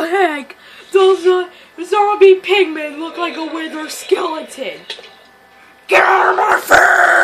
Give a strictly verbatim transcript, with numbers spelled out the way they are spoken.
the heck does the zombie pigman look like a wither skeleton? Get out of my face!